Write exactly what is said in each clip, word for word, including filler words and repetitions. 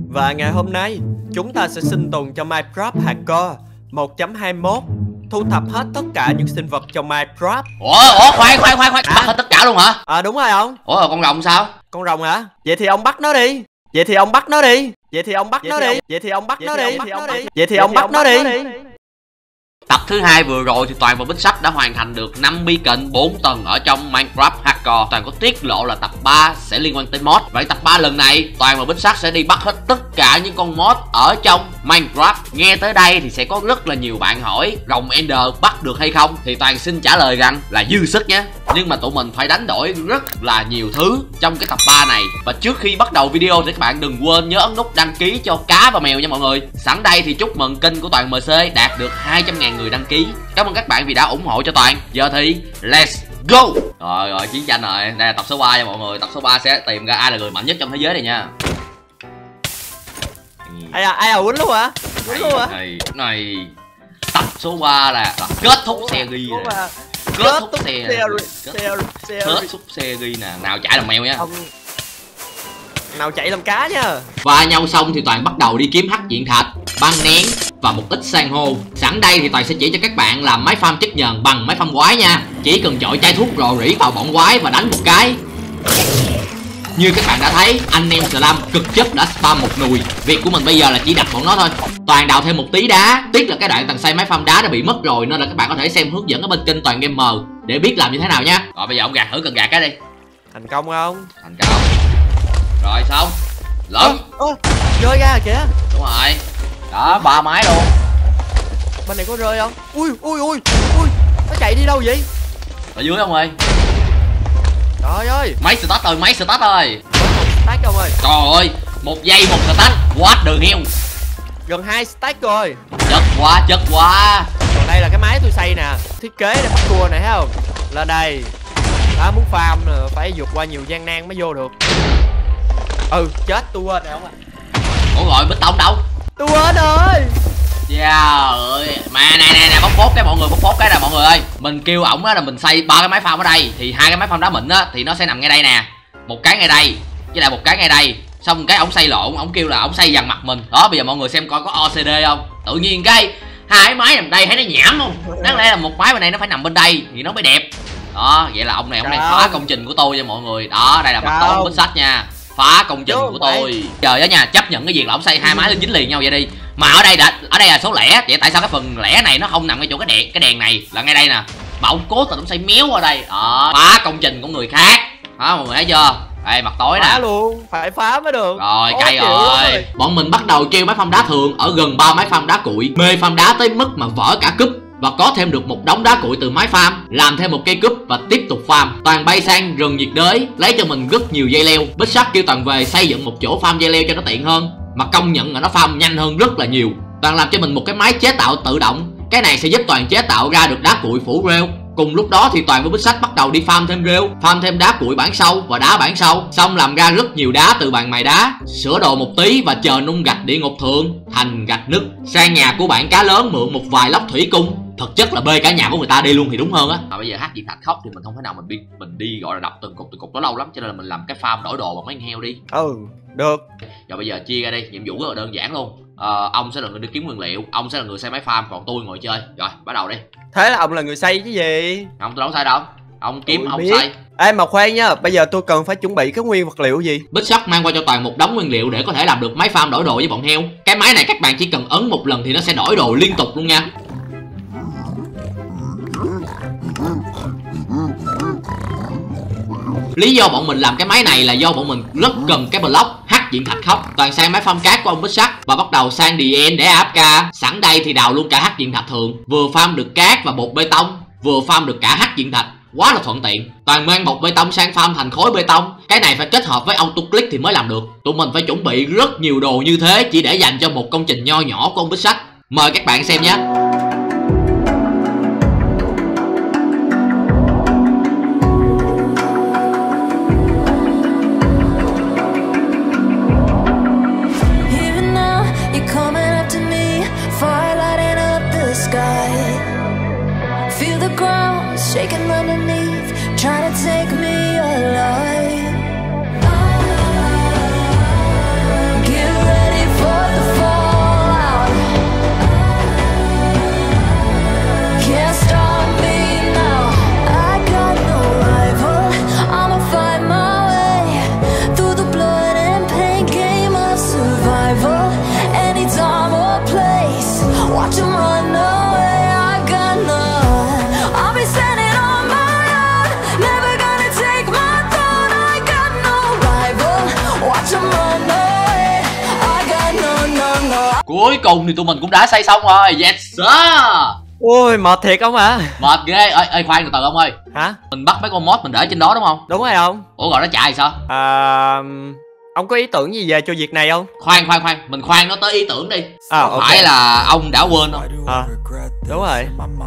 Và ngày hôm nay, chúng ta sẽ sinh tồn trong Minecraft Hardcore một chấm hai mốt, thu thập hết tất cả những sinh vật trong Minecraft. Ủa, ủa khoan khoan khoan khoan, à? Bắt hết tất cả luôn hả? À đúng rồi ông. Ủa, con rồng sao? Con rồng hả? Vậy thì ông bắt nó đi. Vậy thì ông bắt nó đi. Vậy thì ông bắt nó đi. Vậy thì ông bắt nó đi. Vậy thì ông bắt nó đi. Tập thứ hai vừa rồi thì Toàn và Bích Sách đã hoàn thành được năm beacon bốn tầng ở trong Minecraft Hardcore. Toàn có tiết lộ là tập ba sẽ liên quan tới mod. Vậy tập ba lần này Toàn và Bích Sách sẽ đi bắt hết tất cả những con mod ở trong Minecraft. Nghe tới đây thì sẽ có rất là nhiều bạn hỏi rồng Ender bắt được hay không, thì Toàn xin trả lời rằng là dư sức nhé. Nhưng mà tụi mình phải đánh đổi rất là nhiều thứ trong cái tập ba này. Và trước khi bắt đầu video thì các bạn đừng quên nhớ ấn nút đăng ký cho cá và mèo nha mọi người. Sẵn đây thì chúc mừng kênh của Toàn em xê đạt được hai trăm ngàn người đăng ký. Cảm ơn các bạn vì đã ủng hộ cho Toàn. Giờ thì let's go. Rồi rồi, chiến tranh rồi. Đây là tập số ba nha mọi người. Tập số ba sẽ tìm ra ai là người mạnh nhất trong thế giới này nha. Ai à, ai à quýnh luôn hả? Quýnh luôn hả? Này, này. Tập số ba là, là kết thúc series rồi. Kết thúc xe kết thúc series nè. Nào chạy làm mèo nha. Ông... nào chạy làm cá nha. Va nhau xong thì Toàn bắt đầu đi kiếm hắc diện thạch, băng nén và một ít san hô. Sẵn đây thì Toàn sẽ chỉ cho các bạn làm máy farm chất nhờn bằng máy farm quái nha. Chỉ cần chọi chai thuốc rò rỉ vào bọn quái và đánh một cái. Như các bạn đã thấy, anh em Slam cực chất đã spam một nùi. Việc của mình bây giờ là chỉ đặt bọn nó thôi. Toàn đào thêm một tí đá. Tiếc là cái đoạn Toàn xây máy farm đá đã bị mất rồi, nên là các bạn có thể xem hướng dẫn ở bên kênh Toàn Gamer để biết làm như thế nào nha. Rồi bây giờ ông gạt thử cần gạt cái đi. Thành công không? Thành công. Rồi xong. Lớn. Ơ, rơi ra kìa. Đúng rồi. Đó, ba máy luôn. Bên này có rơi không? Ui ui ui ui, nó chạy đi đâu vậy? Ở dưới ông ơi. Trời ơi. Máy start ơi, máy start ơi. Stack ông ơi. Trời ơi, một giây một start. What đường heo. Gần hai stack rồi. Chất quá, chất quá. Còn đây là cái máy tôi xây nè. Thiết kế để bắt cua này thấy không? Lên đây. Đó, muốn farm phải vượt qua nhiều gian nan mới vô được. Ừ, chết tôi quên rồi không ạ? Ủa gọi bích tông đâu? Tôi quên rồi. Trời ơi. Mà này nè nè, bóc phốt cái mọi người, bóc phốt cái nè mọi người ơi. Mình kêu ổng á là mình xây ba cái máy farm ở đây, thì hai cái máy farm đá mịn á thì nó sẽ nằm ngay đây nè. Một cái ngay đây, với lại một cái ngay đây. Xong cái ổng xây lộn, ổng kêu là ổng xây dằn mặt mình. Đó, bây giờ mọi người xem coi có o xê đê không. Tự nhiên cái hai cái máy nằm đây thấy nó nhảm không? Đáng lẽ là một máy bên này nó phải nằm bên đây thì nó mới đẹp. Đó, vậy là ông này ông này phá công trình của tôi nha mọi người. Đó, đây là mặt tốn Bích Sách nha. Phá công trình của tôi. Trời đó nha, chấp nhận cái việc là ông xây hai máy lên dính liền nhau vậy đi. Mà ở đây đã ở đây là số lẻ, vậy tại sao cái phần lẻ này nó không nằm ngay chỗ cái đèn cái đèn này là ngay đây nè. Mà ông cố tình ông xây méo ở đây. Đó, phá công trình của người khác. Đó mọi người thấy chưa? Đây mặt tối nè. Phá luôn, phải phá mới được. Rồi cay rồi. rồi. Bọn mình bắt đầu treo máy farm đá thường ở gần ba máy farm đá cuội. Mê farm đá tới mức mà vỡ cả cúp. Và có thêm được một đống đá cuội từ máy farm, làm thêm một cây cúp và tiếp tục farm. Toàn bay sang rừng nhiệt đới lấy cho mình rất nhiều dây leo. Bích Sắc kêu Toàn về xây dựng một chỗ farm dây leo cho nó tiện hơn. Mà công nhận là nó farm nhanh hơn rất là nhiều. Toàn làm cho mình một cái máy chế tạo tự động. Cái này sẽ giúp Toàn chế tạo ra được đá cuội phủ rêu. Cùng lúc đó thì Toàn với Bích Sách bắt đầu đi farm thêm rêu, farm thêm đá cuội bản sâu và đá bản sâu. Xong làm ra rất nhiều đá từ bàn mài đá. Sửa đồ một tí và chờ nung gạch địa ngục thượng thành gạch nứt. Sang nhà của bạn cá lớn mượn một vài lốc thủy cung. Thực chất là bê cả nhà của người ta đi luôn thì đúng hơn á. À, bây giờ hát diện thạch khóc thì mình không thể nào mình đi mình đi gọi là đập từng cục từng cục đó lâu lắm, cho nên là mình làm cái farm đổi đồ bằng mấy con heo đi. Ừ, được. Rồi bây giờ chia ra đi, nhiệm vụ rất là đơn giản luôn. À, ông sẽ là người đi kiếm nguyên liệu, ông sẽ là người xây máy farm, còn tôi ngồi chơi. Rồi bắt đầu đi. Thế là ông là người xây chứ gì? Không, tôi đâu xây đâu. Ông kiếm, tôi ông biết. Xây. Ê mà khoan nha, bây giờ tôi cần phải chuẩn bị cái nguyên vật liệu gì? Bích Sắc mang qua cho Toàn một đống nguyên liệu để có thể làm được máy farm đổi đồ với bọn heo. Cái máy này các bạn chỉ cần ấn một lần thì nó sẽ đổi đồ liên tục luôn nha. Lý do bọn mình làm cái máy này là do bọn mình rất cần cái block hắc diện thạch khốc. Toàn sang máy farm cát của ông Bích Sắc và bắt đầu sang đê en để a ép ca. Sẵn đây thì đào luôn cả hắc diện thạch thường. Vừa farm được cát và bột bê tông, vừa farm được cả hắc diện thạch. Quá là thuận tiện. Toàn mang bột bê tông sang farm thành khối bê tông. Cái này phải kết hợp với auto click thì mới làm được. Tụi mình phải chuẩn bị rất nhiều đồ như thế chỉ để dành cho một công trình nho nhỏ của ông Bích Sắc. Mời các bạn xem nhé. Shaking underneath, trying to take me alive. Get ready Cuối cùng thì tụi mình cũng đã xây xong rồi. Yes sir. Ôi mệt thiệt không hả? Mệt ghê. Ê, ê khoan từ từ ông ơi. Hả? Mình bắt mấy con mod mình để trên đó đúng không? Đúng rồi không? Ủa gọi nó chạy sao? À, ông có ý tưởng gì về cho việc này không? Khoan khoan khoan, mình khoan nó tới ý tưởng đi. À, Không phải ok. là ông đã quên không? À, đúng rồi.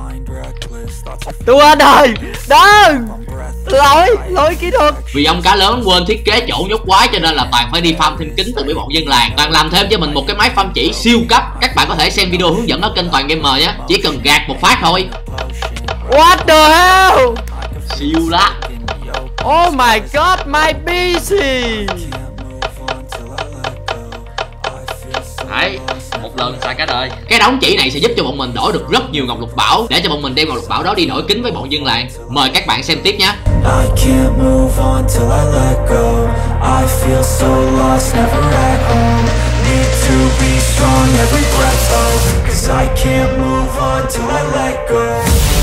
Tua đời. Đừng. Lỗi, lỗi kỹ thuật. Vì ông cá lớn quên thiết kế chỗ nhốt quái cho nên là Toàn phải đi farm thêm kính từ mấy bọn dân làng. Toàn làm thêm cho mình một cái máy farm chỉ siêu cấp. Các bạn có thể xem video hướng dẫn ở kênh Toàn Gamer nhé. Chỉ cần gạt một phát thôi. What the hell? Siêu lá. Oh my god, my pê xê. Đấy, một lần xài cả đời. Cái đống chỉ này sẽ giúp cho bọn mình đổi được rất nhiều ngọc lục bảo để cho bọn mình đem ngọc lục bảo đó đi đổi kính với bọn dân làng. Mời các bạn xem tiếp nhé. I can't move on till I let go. I feel so lost, never at home. Need to be strong, every breath hold. Cause I can't move on till I let go.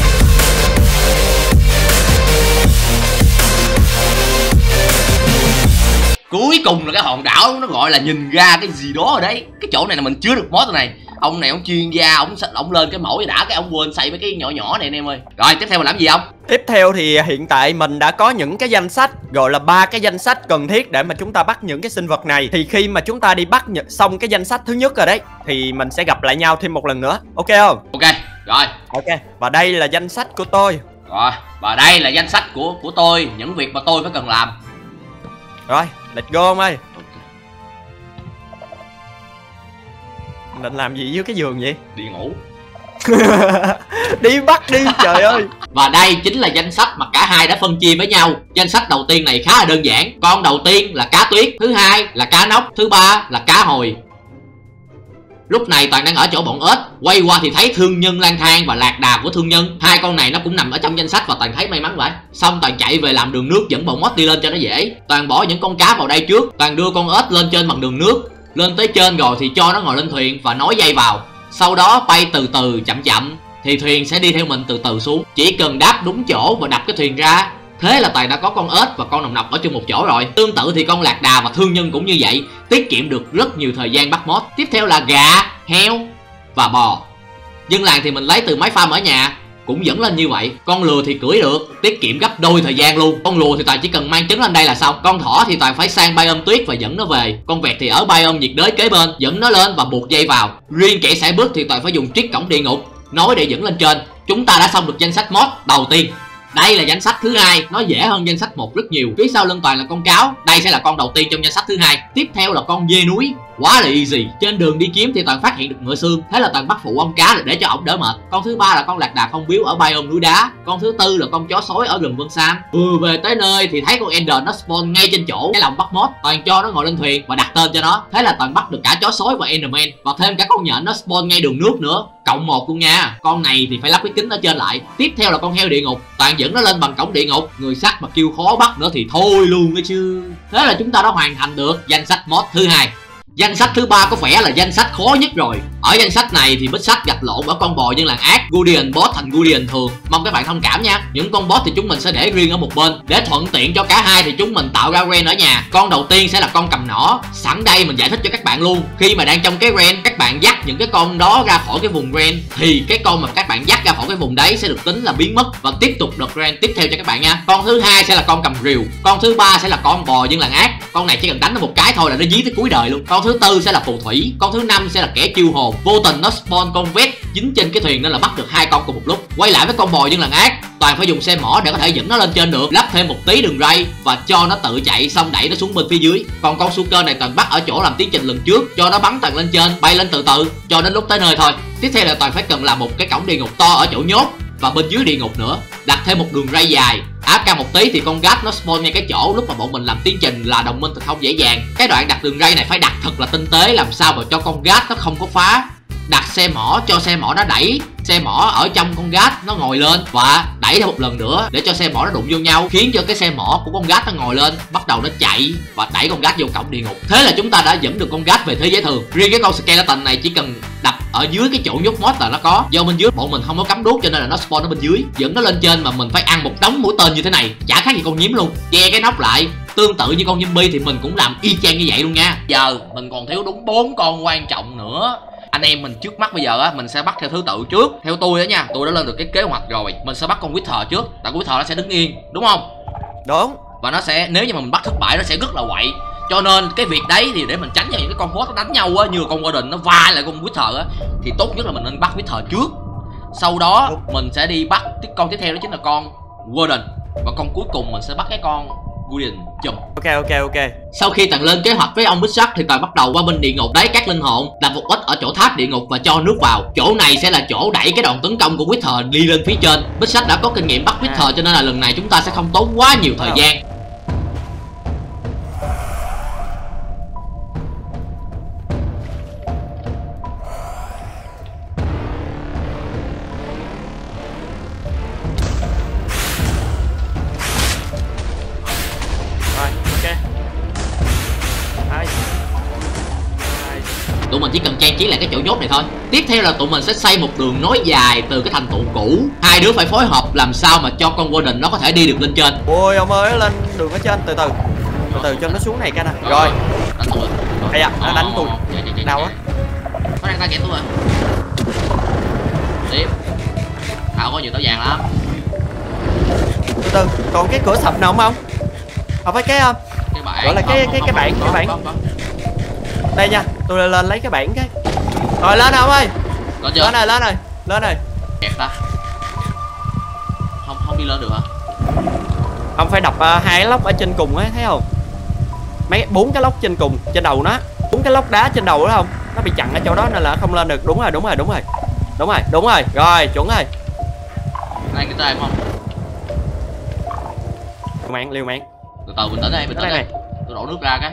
Cuối cùng là cái hòn đảo nó gọi là nhìn ra cái gì đó ở đấy. Cái chỗ này là mình chưa được mod này. Ông này ông chuyên gia, ông ông lên cái mẫu vậy đã cái ông quên xây mấy cái nhỏ nhỏ này anh em ơi. Rồi tiếp theo mình làm gì không? Tiếp theo thì hiện tại mình đã có những cái danh sách, gọi là ba cái danh sách cần thiết để mà chúng ta bắt những cái sinh vật này. Thì khi mà chúng ta đi bắt xong cái danh sách thứ nhất rồi đấy thì mình sẽ gặp lại nhau thêm một lần nữa. Ok không? Ok, rồi. Ok, và đây là danh sách của tôi. Rồi, và đây là danh sách của của tôi, những việc mà tôi phải cần làm. Rồi, let's go ông ơi. Định làm gì dưới cái giường vậy? Đi ngủ. Đi bắt đi trời ơi. Và đây chính là danh sách mà cả hai đã phân chia với nhau. Danh sách đầu tiên này khá là đơn giản. Con đầu tiên là cá tuyết, thứ hai là cá nóc, thứ ba là cá hồi. Lúc này Toàn đang ở chỗ bọn ếch, quay qua thì thấy thương nhân lang thang và lạc đà của thương nhân. Hai con này nó cũng nằm ở trong danh sách và Toàn thấy may mắn vậy. Xong Toàn chạy về làm đường nước dẫn bọn mod đi lên cho nó dễ. Toàn bỏ những con cá vào đây trước, Toàn đưa con ếch lên trên bằng đường nước. Lên tới trên rồi thì cho nó ngồi lên thuyền và nối dây vào. Sau đó bay từ từ chậm chậm thì thuyền sẽ đi theo mình từ từ xuống. Chỉ cần đáp đúng chỗ và đập cái thuyền ra. Thế là Toàn đã có con ếch và con nòng nọc ở chung một chỗ rồi. Tương tự thì con lạc đà và thương nhân cũng như vậy, tiết kiệm được rất nhiều thời gian bắt mod. Tiếp theo là gà, heo và bò. Dân làng thì mình lấy từ máy farm ở nhà, cũng dẫn lên như vậy. Con lừa thì cưỡi được, tiết kiệm gấp đôi thời gian luôn. Con lùa thì Toàn chỉ cần mang trứng lên đây là xong. Con thỏ thì Toàn phải sang biome tuyết và dẫn nó về. Con vẹt thì ở biome nhiệt đới kế bên, dẫn nó lên và buộc dây vào. Riêng kẻ sải bước thì Toàn phải dùng trick cổng địa ngục nối để dẫn lên trên. Chúng ta đã xong được danh sách mod đầu tiên. Đây là danh sách thứ hai, nó dễ hơn danh sách một rất nhiều. Phía sau lưng Toàn là con cáo, đây sẽ là con đầu tiên trong danh sách thứ hai. Tiếp theo là con dê núi, quá là easy. Trên đường đi kiếm thì Toàn phát hiện được ngựa xương, thế là Toàn bắt phụ ông cá để cho ổng đỡ mệt. Con thứ ba là con lạc đà không biếu ở biome núi đá. Con thứ tư là con chó sói ở rừng Vân Sam. Vừa về tới nơi thì thấy con Ender nó spawn ngay trên chỗ cái lòng bắt mod. Toàn cho nó ngồi lên thuyền và đặt tên cho nó, thế là Toàn bắt được cả chó sói và Enderman và thêm cả con nhện nó spawn ngay đường nước nữa, cộng một luôn nha. Con này thì phải lắp cái kính ở trên lại. Tiếp theo là con heo địa ngục, Toàn dẫn nó lên bằng cổng địa ngục. Người sắt mà kêu khó bắt nữa thì thôi luôn ấy chứ. Thế là chúng ta đã hoàn thành được danh sách mod thứ hai. Danh sách thứ ba có vẻ là danh sách khó nhất rồi. Ở danh sách này thì Bích Sách gạch lộn ở con bò dân làng ác Guardian boss thành Guardian thường. Mong các bạn thông cảm nha. Những con boss thì chúng mình sẽ để riêng ở một bên. Để thuận tiện cho cả hai thì chúng mình tạo ra ren ở nhà. Con đầu tiên sẽ là con cầm nỏ. Sẵn đây mình giải thích cho các bạn luôn. Khi mà đang trong cái ren, các bạn dắt những cái con đó ra khỏi cái vùng ren thì cái con mà các bạn dắt ra khỏi cái vùng đấy sẽ được tính là biến mất và tiếp tục đợt ren tiếp theo cho các bạn nha. Con thứ hai sẽ là con cầm rìu. Con thứ ba sẽ là con bò dân làng ác. Con này chỉ cần đánh nó một cái thôi là nó dí tới cuối đời luôn. Con thứ tư sẽ là phù thủy. Con thứ năm sẽ là kẻ chiêu hồn. Vô tình nó spawn con vét dính trên cái thuyền nên là bắt được hai con cùng một lúc. Quay lại với con bò dân làng ác, Toàn phải dùng xe mỏ để có thể dẫn nó lên trên được, lắp thêm một tí đường ray và cho nó tự chạy xong đẩy nó xuống bên phía dưới. Còn con Suker này Toàn bắt ở chỗ làm tiến trình lần trước, cho nó bắn Toàn lên trên, bay lên từ từ cho đến lúc tới nơi thôi. Tiếp theo là Toàn phải cần làm một cái cổng địa ngục to ở chỗ nhốt và bên dưới địa ngục nữa, đặt thêm một đường ray dài. Áp cao một tí thì con gat nó spawn ngay cái chỗ lúc mà bọn mình làm tiến trình là đồng minh thật không dễ dàng. Cái đoạn đặt đường ray này phải đặt thật là tinh tế, làm sao mà cho con gat nó không có phá. Đặt xe mỏ cho xe mỏ nó đẩy, xe mỏ ở trong con gat nó ngồi lên và đẩy thêm một lần nữa để cho xe mỏ nó đụng vô nhau, khiến cho cái xe mỏ của con gat nó ngồi lên, bắt đầu nó chạy và đẩy con gat vô cổng địa ngục. Thế là chúng ta đã dẫn được con gat về thế giới thường. Riêng cái con skeleton này chỉ cần đập ở dưới cái chỗ nhốt mod là nó có. Do bên dưới bọn mình không có cắm đuốc cho nên là nó spawn ở bên dưới, dẫn nó lên trên mà mình phải ăn một đống mũi tên như thế này, chả khác gì con nhím luôn. Che cái nóc lại, tương tự như con zombie thì mình cũng làm y chang như vậy luôn nha. Giờ mình còn thiếu đúng bốn con quan trọng nữa. Anh em mình trước mắt bây giờ á, mình sẽ bắt theo thứ tự trước. Theo tôi á nha, tôi đã lên được cái kế hoạch rồi. Mình sẽ bắt con Wither trước, tại con Wither nó sẽ đứng yên, đúng không? Đúng. Và nó sẽ, nếu như mà mình bắt thất bại nó sẽ rất là quậy. Cho nên cái việc đấy thì để mình tránh cho những cái con boss nó đánh nhau á, như con Warden nó va lại con Wither á, thì tốt nhất là mình nên bắt Wither trước. Sau đó Đúng. mình sẽ đi bắt cái con tiếp theo, đó chính là con Warden. Và con cuối cùng mình sẽ bắt cái con Guardian chùm. Ok ok ok. Sau khi Toàn lên kế hoạch với ông Bích Sắt thì Toàn bắt đầu qua bên địa ngục lấy các linh hồn, làm một ít ở chỗ tháp địa ngục và cho nước vào. Chỗ này sẽ là chỗ đẩy cái đòn tấn công của Wither đi lên phía trên. Bích Sắt đã có kinh nghiệm bắt Wither à. cho nên là lần này chúng ta sẽ không tốn quá nhiều thời à. gian. Tụi mình chỉ cần trang trí lại cái chỗ nhốt này thôi. Tiếp theo là tụi mình sẽ xây một đường nối dài từ cái thành trụ cũ. Hai đứa phải phối hợp làm sao mà cho con Warden nó có thể đi được lên trên. Ôi ông ơi, lên đường ở trên, từ từ từ từ cho nó xuống này cái nè. Rồi đánh tôi. Ây da, nó đánh tôi đau á. Nó đang target tôi rồi. Tiếp. Thảo có nhiều táo vàng lắm. Từ từ, còn cái cửa sập nào không không? Không phải cái cái bảng gọi là cái cái cái bảng cái bảng đây nha, tôi lên, lên lấy cái bảng cái. Rồi lên nào ông ơi. Lên chưa? Lên này, lên này, lên này. Kẹt ta. Không không đi lên được hả? Ông phải đập uh, hai cái lốc ở trên cùng á, thấy không? Mấy bốn cái lốc trên cùng, trên đầu nó, bốn cái lốc đá trên đầu đó không? Nó bị chặn ở chỗ đó nên là không lên được. Đúng rồi, đúng rồi, đúng rồi. Đúng rồi, đúng rồi. Rồi, chuẩn rồi. Này cái tay không? Liêu mạng, liêu mạng. Từ từ bình tĩnh đây, bình tĩnh đây. Tôi đổ nước ra cái.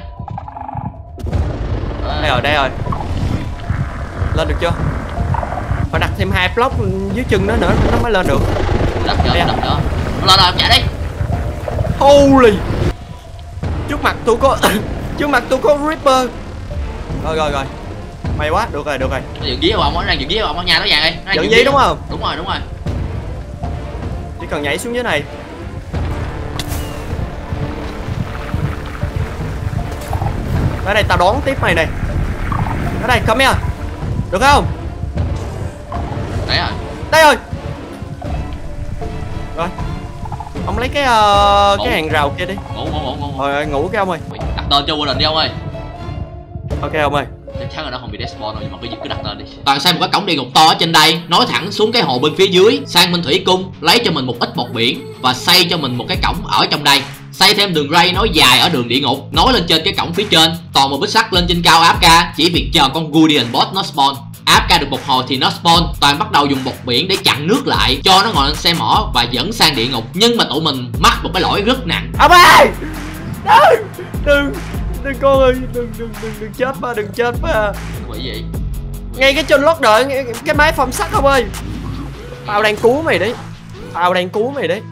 Đây rồi, đây rồi. Lên được chưa? Phải đặt thêm hai block dưới chân nó nữa nó mới lên được. Đặt chưa, đặt chưa. Nó lên rồi, chạy đi. Holy. Trước mặt tôi có trước mặt tôi có Reaper. Rồi rồi rồi. May quá, được rồi, được rồi. Nó dựng dí vào ông, nó đang dựng dí vào ông ở nhà nó vàng đi. Dựng dí đúng không? Đúng rồi, đúng rồi. Chỉ cần nhảy xuống dưới này. Ở đây tao đón tiếp mày này. Ở đây, come here. Được không? Đấy rồi. Đây rồi. Rồi. Ông lấy cái uh, cái hàng rào kia đi. Ngủ ngủ ngủ ngủ. Rồi ngủ cái ông ơi. Đặt tên cho Warden đi ông ơi. Ok ông ơi. Chắc chắn là nó không bị despawn đâu, nhưng mà cứ cứ đặt tên đi. Toàn xây một cái cổng địa ngục to ở trên đây, nối thẳng xuống cái hồ bên phía dưới, sang bên thủy cung, lấy cho mình một ít bọt biển và xây cho mình một cái cổng ở trong đây. Xây thêm đường ray nối dài ở đường địa ngục, nối lên trên cái cổng phía trên. Toàn một Bích Sắt lên trên cao áp ca, chỉ việc chờ con Guardian boss nó spawn. Áp ca được một hồi thì nó spawn. Toàn bắt đầu dùng bọt biển để chặn nước lại, cho nó ngồi lên xe mỏ và dẫn sang địa ngục. Nhưng mà tụi mình mắc một cái lỗi rất nặng. Ông ơi, đừng đừng đừng con ơi, đừng đừng đừng đừng chết mà, đừng chết mà. Quỷ gì? Ngay cái trên lót đợi cái, cái máy phong sắt không ơi. Tao đang cứu mày đấy, tao đang cứu mày đấy.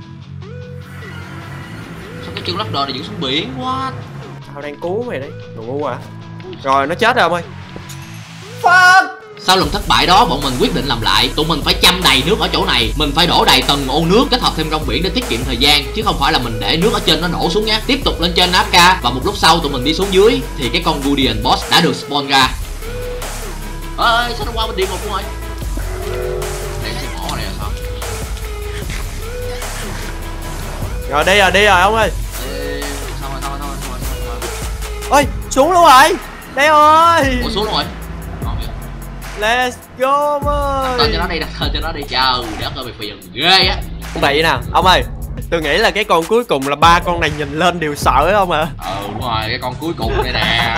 Cái chân lắc đờ này dựng xuống biển quá. Tao đang cứu mày đấy. Đồ ngu à. Rồi nó chết rồi ông ơi. Fuck. Sau lần thất bại đó, bọn mình quyết định làm lại. Tụi mình phải chăm đầy nước ở chỗ này. Mình phải đổ đầy từng ô nước, kết hợp thêm rong biển để tiết kiệm thời gian, chứ không phải là mình để nước ở trên nó đổ xuống nhé. Tiếp tục lên trên áp ca. Và một lúc sau tụi mình đi xuống dưới thì cái con Guardian boss đã được spawn ra. Ơi sao nó qua bên địa ngục luôn rồi. Đây sẽ mỏ này là sao? Rồi đi rồi, đi rồi ông ơi. Ê, xong rồi, xong rồi, xong rồi, xong rồi, xong rồi. Ôi, xuống luôn rồi. Đây rồi. Ủa xuống luôn rồi. Let's go ông ơi. Đặt tên cho nó đi, đặt tên cho nó đi. Trời đất ơi, mày phiền ghê á. Không vậy nào, ông ơi. Tôi nghĩ là cái con cuối cùng là ba con này nhìn lên đều sợ không ạ? À? Ừ đúng rồi, cái con cuối cùng đây nè.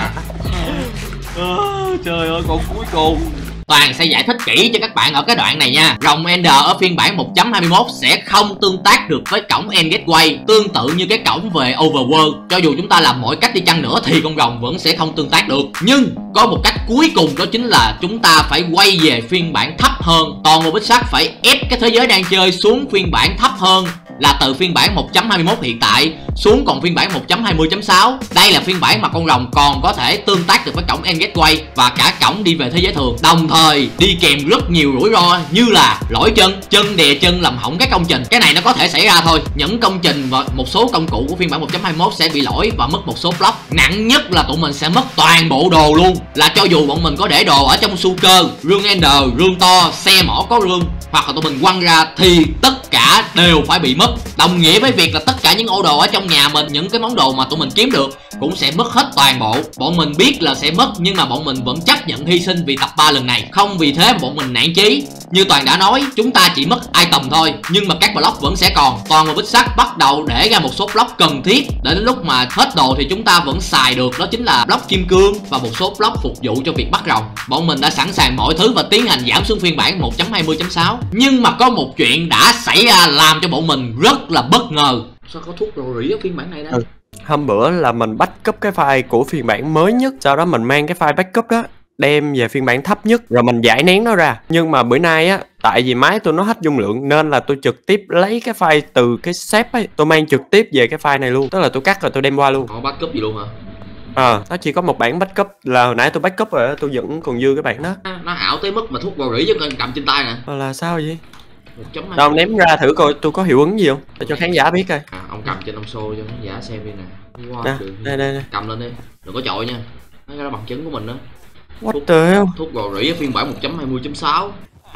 Trời ơi, con cuối cùng. Toàn sẽ giải thích kỹ cho các bạn ở cái đoạn này nha. Rồng Ender ở phiên bản một chấm hai mươi mốt sẽ không tương tác được với cổng End Gateway, tương tự như cái cổng về Overworld. Cho dù chúng ta làm mọi cách đi chăng nữa thì con rồng vẫn sẽ không tương tác được. Nhưng có một cách cuối cùng, đó chính là chúng ta phải quay về phiên bản thấp hơn. Toàn một Bích Sắt phải ép cái thế giới đang chơi xuống phiên bản thấp hơn là từ phiên bản một chấm hai mươi mốt hiện tại xuống còn phiên bản một chấm hai mươi chấm sáu. Đây là phiên bản mà con rồng còn có thể tương tác được với cổng End Gateway và cả cổng đi về thế giới thường, đồng thời đi kèm rất nhiều rủi ro như là lỗi chân, chân đè chân làm hỏng các công trình. Cái này nó có thể xảy ra thôi. Những công trình và một số công cụ của phiên bản một chấm hai mươi mốt sẽ bị lỗi và mất một số block. Nặng nhất là tụi mình sẽ mất toàn bộ đồ luôn, là cho dù bọn mình có để đồ ở trong su cơ, rương Ender, rương to, xe mỏ có rương, hoặc là tụi mình quăng ra thì tất cả đều phải bị mất. Đồng nghĩa với việc là tất cả những ô đồ ở trong nhà mình, những cái món đồ mà tụi mình kiếm được cũng sẽ mất hết toàn bộ. Bọn mình biết là sẽ mất nhưng mà bọn mình vẫn chấp nhận hy sinh vì tập ba lần này, không vì thế mà bọn mình nản chí. Như Toàn đã nói, chúng ta chỉ mất item thôi nhưng mà các block vẫn sẽ còn. Toàn và Bích Sắt bắt đầu để ra một số block cần thiết để đến lúc mà hết đồ thì chúng ta vẫn xài được, đó chính là block kim cương và một số block phục vụ cho việc bắt rồng. Bọn mình đã sẵn sàng mọi thứ và tiến hành giảm xuống phiên bản một chấm hai mươi chấm sáu. Nhưng mà có một chuyện đã xảy ra làm cho bọn mình rất là bất ngờ. Sao có thuốc rò rỉ ở phiên bản này đó? Ừ. Hôm bữa là mình backup cái file của phiên bản mới nhất, sau đó mình mang cái file backup đó đem về phiên bản thấp nhất rồi mình giải nén nó ra. Nhưng mà bữa nay á, tại vì máy tôi nó hết dung lượng nên là tôi trực tiếp lấy cái file từ cái save ấy, tôi mang trực tiếp về cái file này luôn. Tức là tôi cắt rồi tôi đem qua luôn. Có backup gì luôn hả? Ờ, à, nó chỉ có một bản backup, là hồi nãy tôi backup rồi, tôi vẫn còn dư cái bản đó. À, nó ảo tới mức mà thuốc rò rỉ chứ còn cầm trên tay nè. À, là sao vậy? Đâu, ông ném ra thử coi tôi có hiệu ứng gì không, để cho khán giả biết coi. À, ông cầm trên ông show cho khán giả xem đi nè. Wow, à, đây, đây, đây. Cầm lên đi, đừng có chọi nha. Nó ra bằng chứng của mình đó. What thuốc, the hell? Thuốc rò rỉ ở phiên bản một chấm hai mươi chấm sáu.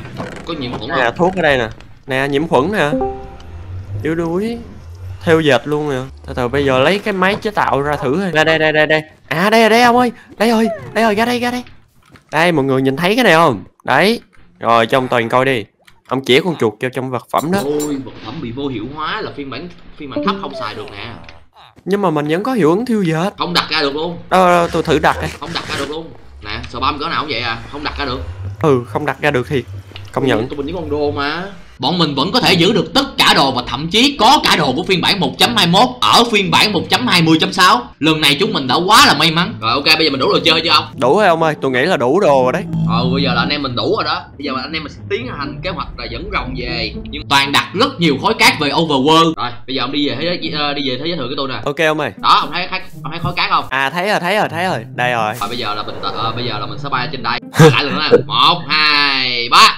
Có nhiễm khuẩn nè, thuốc ở đây nè. Nè, nhiễm khuẩn nè. Yếu đuối. Theo dệt luôn nè. Từ từ bây giờ lấy cái máy chế tạo ra thử thôi. Đây đây đây đây đây. À đây rồi đây ông ơi. Đây rồi, đây rồi, ra đây ra đây. Đây mọi người nhìn thấy cái này không? Đấy. Rồi cho ông Toàn coi đi. Ông chỉ con chuột cho trong vật phẩm đó. Ôi, vật phẩm bị vô hiệu hóa là phiên bản phiên bản thấp không xài được nè. Nhưng mà mình vẫn có hiệu ứng thiêu dệt. Không đặt ra được luôn. Đâu, đâu tôi thử đặt đây. Không đặt ra được luôn. Nè, spam cỡ nào cũng vậy à, không đặt ra được. Ừ, không đặt ra được thì công nhận. Tụi mình những con đồ mà. Bọn mình vẫn có thể giữ được tất cả đồ và thậm chí có cả đồ của phiên bản một chấm hai mươi mốt ở phiên bản một chấm hai mươi chấm sáu. Lần này chúng mình đã quá là may mắn. Rồi ok, bây giờ mình đủ đồ chơi chưa ông? Đủ rồi ông ơi, tôi nghĩ là đủ đồ rồi đấy. Ờ, bây giờ là anh em mình đủ rồi đó. Bây giờ anh em mình sẽ tiến hành kế hoạch là dẫn rồng về. Nhưng Toàn đặt rất nhiều khối cát về Overworld. Rồi, bây giờ ông đi về thế giới, uh, đi về thế giới thường của tôi nè. Ok ông ơi. Đó, ông thấy ông thấy khối cát không? À thấy rồi, thấy rồi, thấy rồi. Đây rồi. Rồi bây giờ là mình uh, bây giờ là mình sẽ bay trên đây. Lại lần nữa nè. một hai ba.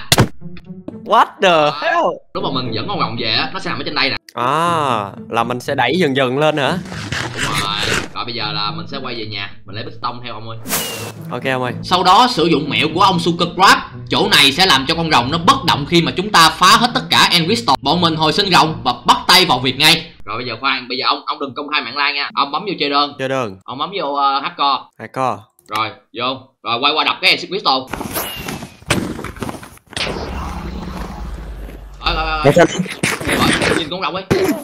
What the hell? Lúc mà mình dẫn con rồng về á, nó sẽ nằm ở trên đây nè. À, là mình sẽ đẩy dần dần lên hả? Đúng rồi. Rồi bây giờ là mình sẽ quay về nhà, mình lấy piston theo ông ơi. Ok ông ơi. Sau đó sử dụng mẹo của ông Sugar Crab. Chỗ này sẽ làm cho con rồng nó bất động khi mà chúng ta phá hết tất cả End Crystal. Bọn mình hồi sinh rồng và bắt tay vào việc ngay. Rồi bây giờ khoan, bây giờ ông ông đừng công khai mạng lan nha. Ông bấm vô chơi đơn. Chơi đơn. Ông bấm vô uh, hardcore. Hardcore. Rồi, vô. Rồi quay qua đập cái End Crystal. Rồi rồi rồi. Rồi, nhìn con rồng ấy.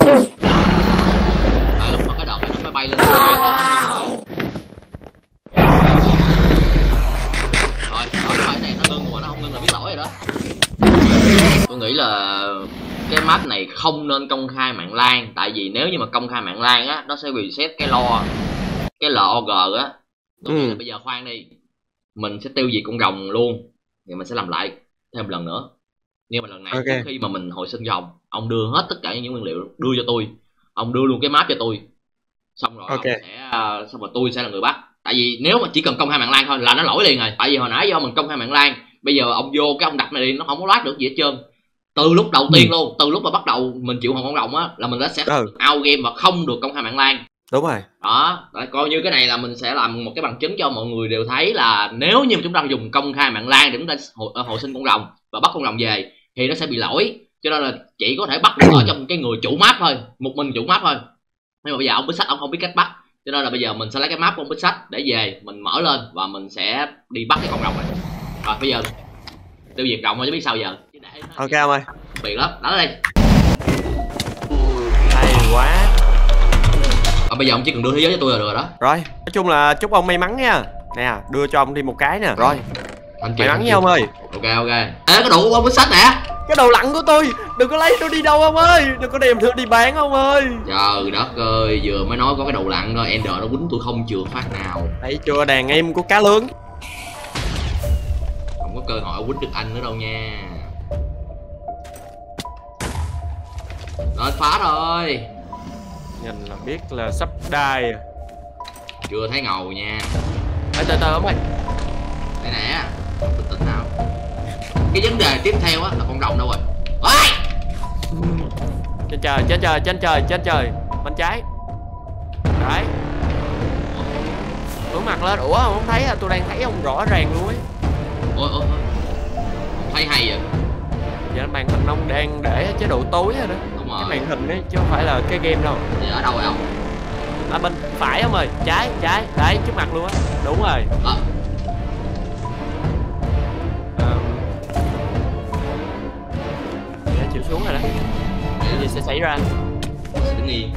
Rồi lúc mà cái đợt nó phải bay lên. Rồi, rồi cái này nó ngưng mà nó không ngưng là biết lỗi rồi đó. Tôi nghĩ là cái map này không nên công khai mạng LAN, tại vì nếu như mà công khai mạng LAN á, nó sẽ reset cái lo cái log á. Tôi nghĩ là bây giờ khoan đi, mình sẽ tiêu diệt con rồng luôn, thì mình sẽ làm lại thêm một lần nữa. Nhưng mà lần này okay. Khi mà mình hồi sinh rồng, ông đưa hết tất cả những nguyên liệu đưa cho tôi, ông đưa luôn cái map cho tôi, xong rồi okay. Ông sẽ xong rồi tôi sẽ là người bắt. Tại vì nếu mà chỉ cần công khai mạng LAN thôi là nó lỗi liền rồi. Tại vì hồi nãy do mình công khai mạng LAN, bây giờ ông vô cái ông đặt này đi, nó không có loát được gì hết trơn. Từ lúc đầu tiên luôn, từ lúc mà bắt đầu mình chịu hồn con rồng á, là mình đã sẽ ừ. out game và không được công khai mạng LAN. Đúng rồi. Đó, đấy, coi như cái này là mình sẽ làm một cái bằng chứng cho mọi người đều thấy là nếu như chúng ta dùng công khai mạng LAN để chúng ta hồi, hồi sinh con rồng và bắt con rồng về thì nó sẽ bị lỗi. Cho nên là chỉ có thể bắt được ở trong cái người chủ map thôi, một mình chủ map thôi. Nhưng mà bây giờ ông Bích Sách ông không biết cách bắt, cho nên là bây giờ mình sẽ lấy cái map của ông Bích Sách để về mình mở lên và mình sẽ đi bắt cái con rồng này. Rồi bây giờ tiêu diệt rồng thôi chứ biết sao giờ. Ok ông ơi. Biệt lắm, đánh đây. Hay quá. À, bây giờ ông chỉ cần đưa thế giới cho tôi là được rồi đó. Rồi, nói chung là chúc ông may mắn nha. Nè, đưa cho ông đi một cái nè. Rồi. Anh may mắn nha ông ơi. Ok ok. Ê, cái đồ của ông Bích Sách nè. Cái đồ lặn của tôi, đừng có lấy tôi đi đâu ông ơi, đừng có đem thử đi bán ông ơi. Trời đất ơi, vừa mới nói có cái đồ lặn thôi, Ender nó quýnh tôi không chừa phát nào. Thấy chưa, đàn em của cá lớn. Không có cơ hội quýnh được anh nữa đâu nha. Rồi phá rồi. Nhìn là biết là sắp đai. Chưa thấy ngầu nha. Ê, từ từ ông ơi. Đây nè, bình tĩnh nào. Cái vấn đề tiếp theo á là con rồng đâu rồi? Ôi! Trên trời, trên trời, trên trời, trên trời. Bên trái. Đấy. Hướng mặt lên. Ủa không thấy à? Tôi đang thấy ông rõ ràng luôn ấy. Ôi ôi ôi. Không thấy hay vậy. Giờ màn hình ông đang để chế độ tối rồi đó. Đúng rồi. Cái màn hình ấy chứ không phải là cái game đâu. Vậy ở đâu rồi ông? À bên phải ông ơi, trái, trái, đấy trước mặt luôn á. Đúng rồi. À. À, để chịu xuống rồi đó. Cái gì sẽ xảy ra? Sẽ đứng yên.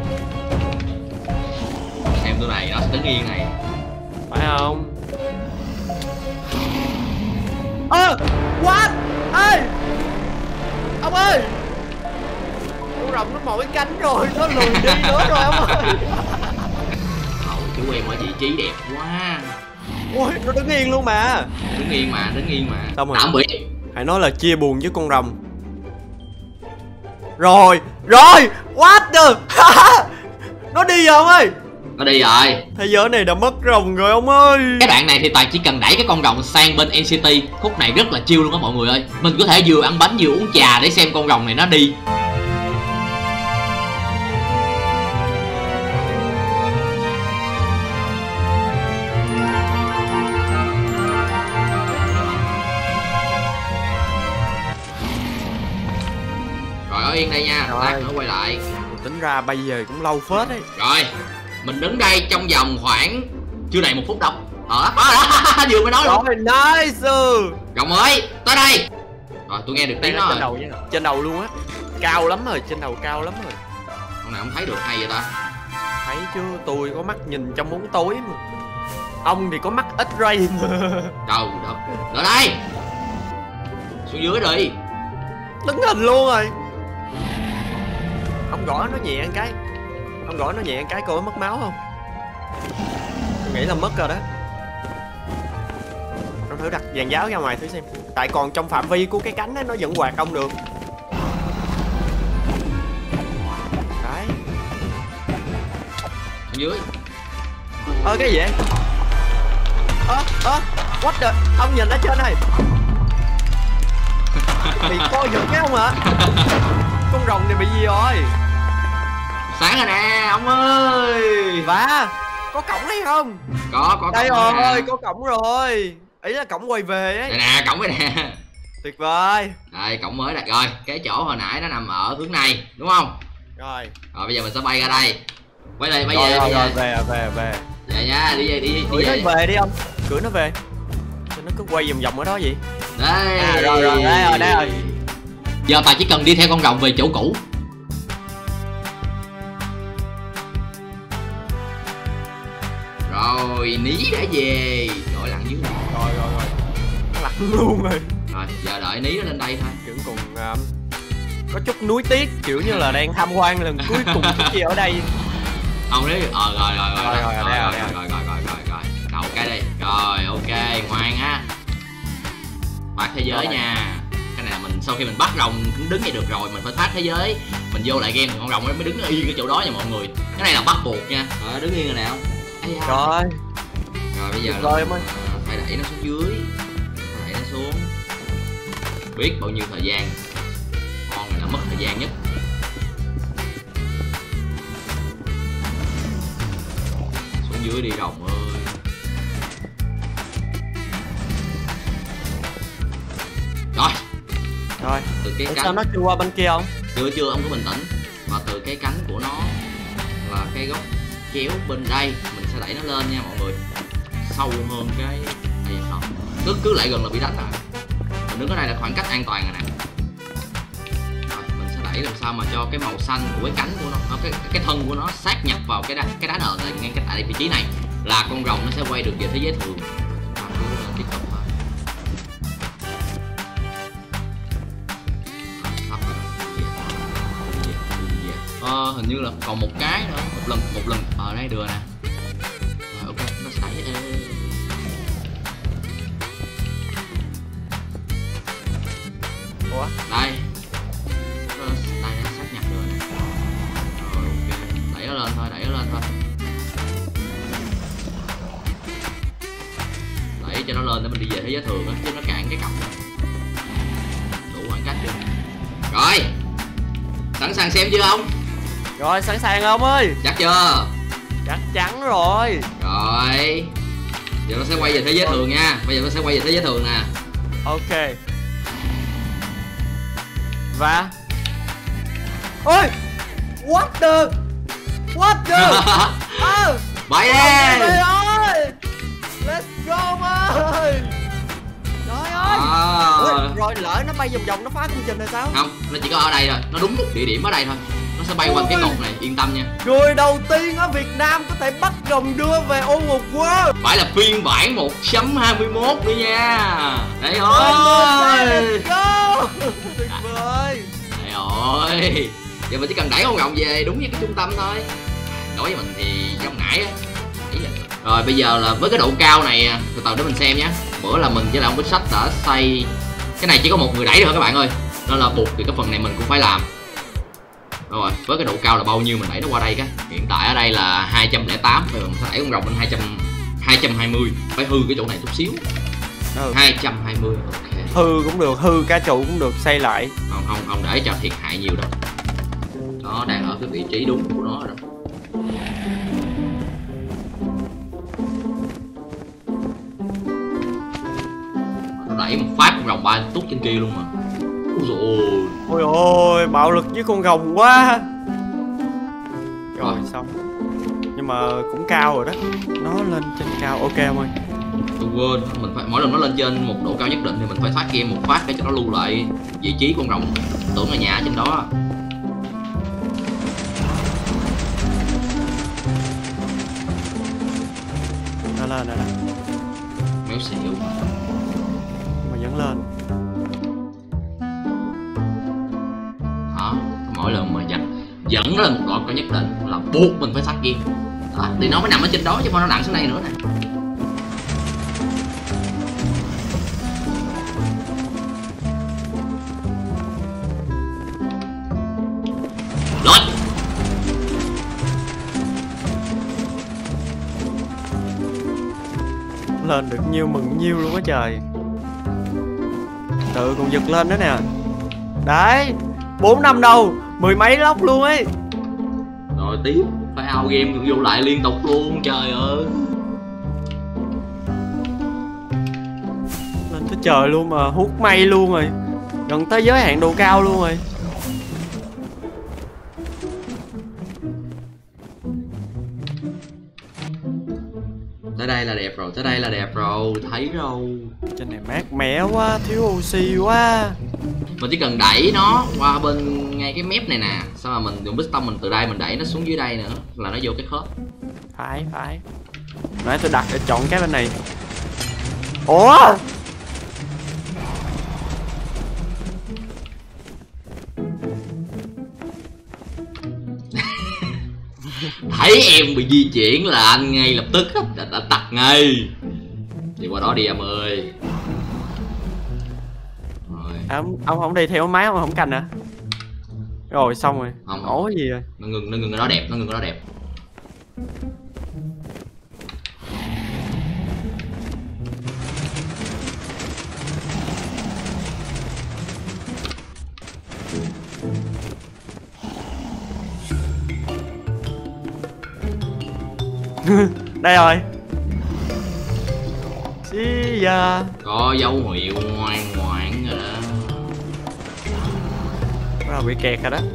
Xem tôi này, nó sẽ đứng yên này. Phải không? Ơ, à, what? Ê, ông ơi, con rồng nó mỏi cánh rồi, nó lùi đi nữa rồi ông ơi. Ôi, chú em ở vị trí đẹp quá. Ôi, nó đứng yên luôn mà. Đứng yên mà, đứng yên mà. Xong rồi. Tạm biệt. Hãy nói là chia buồn với con rồng. Rồi, rồi, what the. Nó đi rồi ông ơi. Nó đi rồi. Thế giới này đã mất rồng rồi ông ơi. Cái đoạn này thì Toàn chỉ cần đẩy cái con rồng sang bên en xê tê. Khúc này rất là chill luôn á mọi người ơi. Mình có thể vừa ăn bánh vừa uống trà để xem con rồng này nó đi. Rồi ở yên đây nha, lát nữa quay lại. Tính ra bây giờ cũng lâu phết đấy. Rồi, mình đứng đây trong vòng khoảng chưa đầy một phút đâu. Ờ, vừa mới nói luôn. Rồi, nice. Rồng ơi, tới đây. Rồi, tôi nghe được tiếng nó trên rồi. đầu nha. Trên đầu luôn á. Cao lắm rồi, trên đầu cao lắm rồi. Con này không thấy được hay vậy ta? Thấy chứ, tôi có mắt nhìn trong bóng tối mà. Ông thì có mắt ít ray mà. Đâu, đâu. Ở đây. Xuống dưới đi. Đứng hình luôn rồi. Ông gõ nó nhẹ một cái. Ông gõ nó nhẹ một cái coi mất máu không? Tôi nghĩ là mất rồi đó. Ông thử đặt dàn giáo ra ngoài thử xem. Tại còn trong phạm vi của cái cánh ấy, nó vẫn quạt ông được. Đấy. Xuống dưới. Ơ cái gì vậy? Ơ ơ what the. Ông nhìn ở trên này. Bị co giật cái không hả? Con rồng này bị gì rồi? Sáng rồi nè ông ơi. Và có cổng hay không? Có có đây cổng rồi, nè. có cổng rồi. Ý là cổng quay về ấy. Đây nè, cổng đây nè. Tuyệt vời. Đây, cổng mới đây. Rồi, cái chỗ hồi nãy nó nằm ở hướng này, đúng không? Rồi. Rồi bây giờ mình sẽ bay ra đây. Quay đây, bay Rồi, về, rồi, bay rồi, về. về về về. Về nha, đi về đi đi Cưỡi về. nó về đi ông. Cưỡi nó về. Nó cứ quay vòng vòng ở đó vậy. Đây. À, rồi rồi, đây rồi, đây rồi. Giờ ta chỉ cần đi theo con rồng về chỗ cũ. Rồi, ní đã về. Rồi lặn dưới này. Rồi rồi rồi. Nó lặn luôn rồi. Rồi, giờ đợi ní nó lên đây thôi. Kiểu cùng um, có chút nuối tiếc, kiểu như là đang tham quan lần cuối cùng cái kia ở đây. Ông đấy. Ờ rồi rồi rồi Rồi, rồi, rồi đây rồi rồi, rồi rồi rồi rồi rồi. Đầu cái đi. Rồi, ok, ngoan á. Thoát thế giới Rồi. nha. Cái này là mình sau khi mình bắt rồng đứng vậy được rồi, mình phải thoát thế giới. Mình vô lại game thì con rồng nó mới đứng yên cái chỗ đó nha mọi người. Cái này là bắt buộc nha. Rồi, đứng yên rồi nào. Rồi. Rồi bây giờ Được rồi em ơi. à, phải đẩy nó xuống dưới. Đẩy nó xuống. Biết bao nhiêu thời gian. Con này nó mất thời gian nhất. Xuống dưới đi rồng ơi. Rồi. Rồi. Từ cái Ủa, cánh. sao nó chưa qua bên kia không? Chưa chưa, ông cứ bình tĩnh. Và từ cái cánh của nó là cái góc chéo bên đây, mình sẽ đẩy nó lên nha mọi người. Sâu hơn cái đây không. Cứ cứ lại gần là bị đánh rồi. Mình đứng ở đây là khoảng cách an toàn rồi nè. Rồi, mình sẽ đẩy làm sao mà cho cái màu xanh của cái cánh của nó, cái cái thân của nó sát nhập vào cái đá cái đá nền này, ngay cái tại vị trí này là con rồng nó sẽ quay được về thế giới thường. Chúng ta cứ tiếp tục thôi. Ờ, hình như là còn một cái nữa, một lần một lần ở đây đưa nè. Rồi ok, nó sẽ đẩy. Ê. Ủa? Đây. Nó, đây nó sát nhập rồi nè. lên để mình đi về thế giới thường á, chứ nó cạn cái cọc đó. Đủ khoảng cách chưa? Rồi, sẵn sàng xem chưa ông? Rồi sẵn sàng ông ơi. Chắc chưa? Chắc chắn rồi. Rồi, giờ nó sẽ quay về thế giới thường nha. Bây giờ nó sẽ quay về thế giới thường nè. Ok. Và ôi, what the what the oh, Bay trời đi. ơi, let's go ông ơi. Trời ơi. À. Ui, rồi lỡ nó bay vòng vòng nó phá công trình rồi sao? Không, nó chỉ có ở đây thôi, nó đúng một địa điểm ở đây thôi. Nó sẽ bay quanh cái cột này, yên tâm nha. Người đầu tiên ở Việt Nam có thể bắt rồng đưa về ô ngục world. Phải là phiên bản một chấm hai mươi mốt nữa nha. Đây Ôi, rồi. let's go. Tuyệt vời. Đây rồi. Giờ mình chỉ cần đẩy con rồng về đúng như cái trung tâm thôi. Đối với mình thì trong ngải á. Rồi bây giờ là với cái độ cao này, từ từ để mình xem nhé. Bữa là mình với lại ông Bích Sách đã xây. Cái này chỉ có một người đẩy được thôi các bạn ơi, nên là buộc thì cái phần này mình cũng phải làm. Rồi với cái độ cao là bao nhiêu mình đẩy nó qua đây cái. Hiện tại ở đây là hai trăm lẻ tám, bây giờ mình sẽ đẩy con rồng lên hai trăm, hai trăm hai mươi. Phải hư cái chỗ này chút xíu. Ừ. hai trăm hai mươi. Ok. Hư cũng được, hư cả trụ cũng được, xây lại. Không không không để cho thiệt hại nhiều đâu. Nó đang ở cái vị trí đúng của nó rồi. Nó đẩy một phát con rồng bay tút trên kia luôn mà. Ôi dồi ôi. Ôi ôi, bạo lực với con rồng quá. Rồi xong. Nhưng mà cũng cao rồi đó. Nó lên trên cao, ok không ơi? Tôi quên, mình phải mỗi lần nó lên trên một độ cao nhất định thì mình phải thoát game một phát để cho nó lưu lại vị trí con rồng. Tưởng là nhà trên đó. Nó lên rồi đó. Méo xỉu. Mà vẫn lên. Đó, mỗi lần mà dẫn dẫn lên một đoạn cao nhất định là buộc mình phải thoát game. Đó, thì nó mới nằm ở trên đó chứ không nó nặng xuống đây nữa nè. Lên. Lên được nhiêu mừng nhiêu luôn á trời. Tự còn giật lên nữa nè. Đấy, bốn năm đâu, mười mấy lốc luôn ấy. Rồi tiếp, phải out game cũng vô lại liên tục luôn, trời ơi. Lên tới trời luôn mà, hút mây luôn rồi. Gần tới giới hạn độ cao luôn rồi. Tới đây là đẹp rồi, tới đây là đẹp rồi, thấy rồi. Trên này mát mẻ quá, thiếu oxy quá. Mình chỉ cần đẩy nó qua bên ngay cái mép này nè. Sao mà mình dùng piston mình từ đây mình đẩy nó xuống dưới đây nữa là nó vô cái khớp. Phải, phải. Nãy tôi đặt để chọn cái bên này. Ủa? Thấy em bị di chuyển là anh ngay lập tức đã, đã tắt ngay. Đi qua đó đi em ơi. Rồi. À, ông, ông không đi theo máy, ông không canh hả? Rồi xong rồi. Không, Ủa gì rồi? Nó ngừng, nó ngừng cái đó đẹp, nó ngừng cái đó đẹp. Đây rồi. See ya. Có dấu hiệu ngoan ngoãn rồi đó. Bắt đầu bị kẹt rồi đó.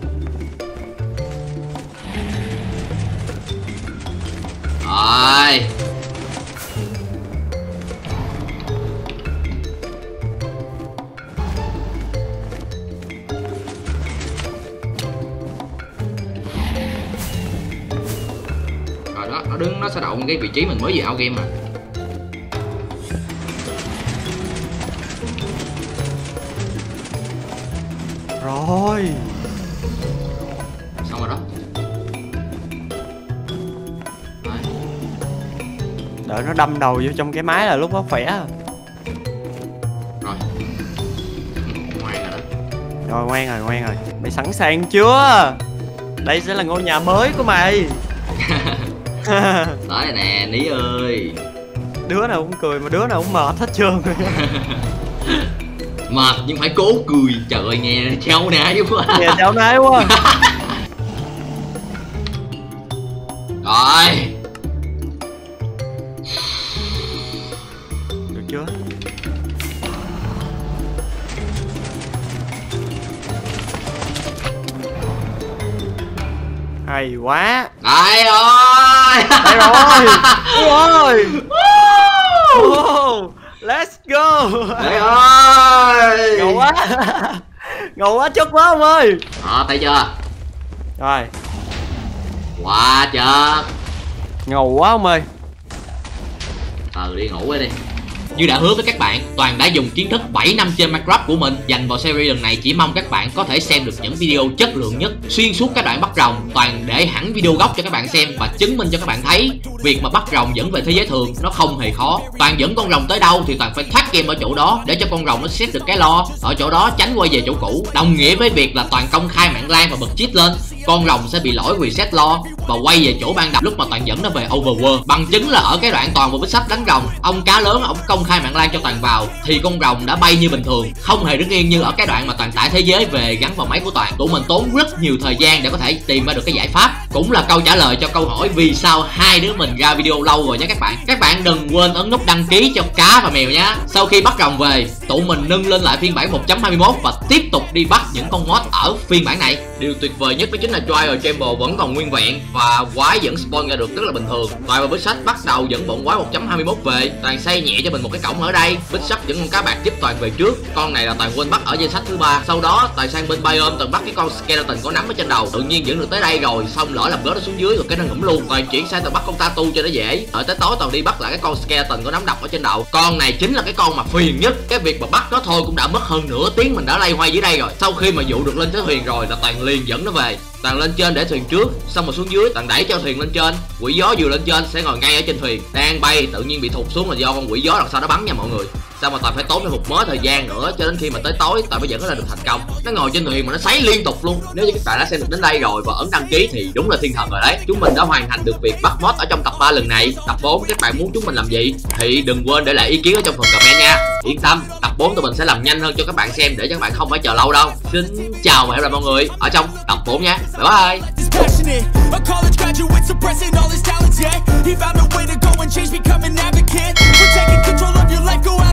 Rồi. Rồi đó, nó đứng nó sẽ đậu cái vị trí mình mới vừa out game mà. Rồi. Xong rồi đó. Đấy. Đợi nó đâm đầu vô trong cái máy là lúc đó khỏe. Rồi. Ngoan rồi đó. Rồi ngoan rồi, ngoan rồi. Mày sẵn sàng chưa? Đây sẽ là ngôi nhà mới của mày. Tới rồi nè, Ní ơi. đứa nào cũng cười mà đứa nào cũng mệt hết trơn. Mệt nhưng phải cố cười. Trời ơi nghe trao nái quá. Nghe trao nái quá. Rồi. Được chưa? Hay quá. Đây rồi. Đây rồi. Rồi. Oh, let's go. Đây rồi. Ngầu quá. Ngầu quá chất quá ông ơi. Đó thấy chưa? Rồi. Quá chất. Ngầu quá ông ơi. Ờ đi ngủ đi. Như đã hứa với các bạn, Toàn đã dùng kiến thức bảy năm chơi Minecraft của mình dành vào series lần này. Chỉ mong các bạn có thể xem được những video chất lượng nhất. Xuyên suốt các đoạn bắt rồng, Toàn để hẳn video gốc cho các bạn xem và chứng minh cho các bạn thấy việc mà bắt rồng dẫn về thế giới thường nó không hề khó. Toàn dẫn con rồng tới đâu thì Toàn phải thoát game ở chỗ đó để cho con rồng nó set được cái lo ở chỗ đó, tránh quay về chỗ cũ. Đồng nghĩa với việc là Toàn công khai mạng LAN và bật cheat lên, con rồng sẽ bị lỗi reset lo và quay về chỗ ban đầu lúc mà Toàn dẫn nó về overworld. Bằng chứng là ở cái đoạn Toàn vừa bích sắp đánh rồng, ông cá lớn ông công khai mạng LAN cho Toàn vào thì con rồng đã bay như bình thường, không hề đứng yên như ở cái đoạn mà Toàn tải thế giới về gắn vào máy của Toàn. Tụi mình tốn rất nhiều thời gian để có thể tìm ra được cái giải pháp, cũng là câu trả lời cho câu hỏi vì sao hai đứa mình ra video lâu rồi nha các bạn. Các bạn đừng quên ấn nút đăng ký cho cá và mèo nhá. Sau khi bắt rồng về, tụi mình nâng lên lại phiên bản một chấm hai mươi mốt và tiếp tục đi bắt những con mod ở phiên bản này. Điều tuyệt vời nhất đó chính là Trial Chamber vẫn còn nguyên vẹn và quái vẫn spawn ra được rất là bình thường. Toàn và Bích Sách bắt đầu dẫn bọn quái một chấm hai mươi mốt về. Toàn xây nhẹ cho mình một cái cổng ở đây. Bích Sách dẫn con cá bạc giúp Toàn về trước. Con này là Toàn quên bắt ở danh sách thứ ba. Sau đó Toàn sang bên biome Toàn bắt cái con skeleton có nắm ở trên đầu. Tự nhiên dẫn được tới đây rồi, xong lỡ làm gớt nó xuống dưới rồi cái nó ngủm luôn. Toàn chuyển sang Toàn bắt con Tatu cho nó dễ. Ở tới tối Toàn đi bắt lại cái con skeleton có nắm độc ở trên đầu. Con này chính là cái con mà phiền nhất. Cái việc mà bắt nó thôi cũng đã mất hơn nửa tiếng mình đã lay hoay dưới đây rồi. Sau khi mà dụ được lên tới thuyền rồi là Toàn liền dẫn nó về. Toàn lên trên để thuyền trước, xong rồi xuống dưới Toàn đẩy cho thuyền lên trên. Quỷ gió vừa lên trên sẽ ngồi ngay ở trên thuyền. Đang bay tự nhiên bị thụt xuống là do con quỷ gió đằng sau nó bắn nha mọi người. Sao mà Toàn phải tốn thêm một mớ thời gian nữa cho đến khi mà tới tối Toàn mới dẫn nó lên được thành công. Nó ngồi trên thuyền mà nó sấy liên tục luôn. Nếu như các bạn đã xem được đến đây rồi và ấn đăng ký thì đúng là thiên thần rồi đấy. Chúng mình đã hoàn thành được việc bắt mod ở trong tập ba lần này. Tập bốn các bạn muốn chúng mình làm gì thì đừng quên để lại ý kiến ở trong phần comment nha. Yên tâm, tập bốn tụi mình sẽ làm nhanh hơn cho các bạn xem để cho các bạn không phải chờ lâu đâu. Xin chào và hẹn gặp lại mọi người ở trong tập bốn nha. Bye bye. Passionate, a college graduate suppressing all his talents, yeah. He found a way to go and change, become an advocate. We're taking control of your life, go out.